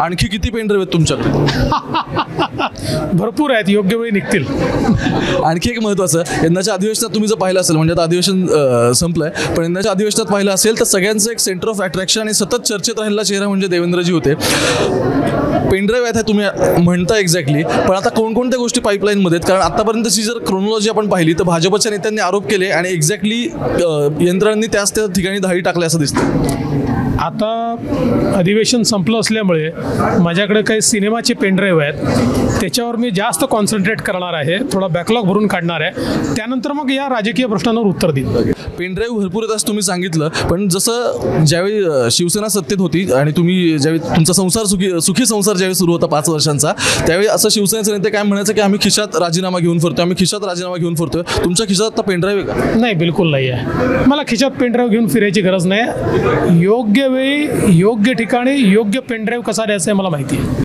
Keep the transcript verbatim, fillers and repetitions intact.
आणखी किती पेनड्राईव्ह आहेत तुमच्याकडे? भरपूर आहेत, योग्य वेळी निघतील. आणखी एक महत्त्वाचं, यंदाच्या अधिवेशनात तुम्ही जर पाहिलं असेल, म्हणजे आता अधिवेशन अ, संपलंय, पण यंदाच्या अधिवेशनात पाहिलं असेल तर सगळ्यांचं एक सेंटर ऑफ अट्रॅक्शन आणि सतत चर्चेत राहिलेला चेहरा म्हणजे देवेंद्रजी होते. पेनड्राईव्ह आहेत हे तुम्ही म्हणता एक्झॅक्टली, पण आता कोणकोणत्या गोष्टी पाईपलाईनमध्ये आहेत? कारण आतापर्यंतची जर क्रोनॉलॉजी आपण पाहिली तर भाजपच्या नेत्यांनी आरोप केले आणि एक्झॅक्टली यंत्रणांनी त्याच त्या ठिकाणी धाडी टाकल्या असं दिसतं. आता अधिवेशन संपलं असल्यामुळे माझ्याकडे काही सिनेमाचे पेनड्राईव्ह आहेत, त्याच्यावर मी जास्त कॉन्सन्ट्रेट करणार आहे, थोडा बॅकलॉग भरून काढणार आहे, त्यानंतर मग या राजकीय प्रश्नांवर उत्तर देईन. पेनड्राईव्ह भरपूर आहेत असं तुम्ही सांगितलं, पण जसं ज्यावेळी अ, शिवसेना सत्तेत होती आणि तुम्ही ज्यावेळी तुमचा संसार सुखी सुखी संसार ज्यावेळी सुरू होता पाच वर्षांचा, त्यावेळी असं शिवसेनेचे नेते काय म्हणायचं की आम्ही खिशात राजीनामा घेऊन फिरतोय, आम्ही खिशात राजीनामा घेऊन फिरतोय. तुमच्या खिशात आता पेनड्राईव्ह आहे का? नाही, बिलकुल नाही आहे. मला खिशात पेनड्राईव्ह घेऊन फिरायची गरज नाही. योग्य वेळी योग्य ठिकाणी योग्य पेनड्राईव्ह कसा द्यायचा आहे मला माहिती आहे.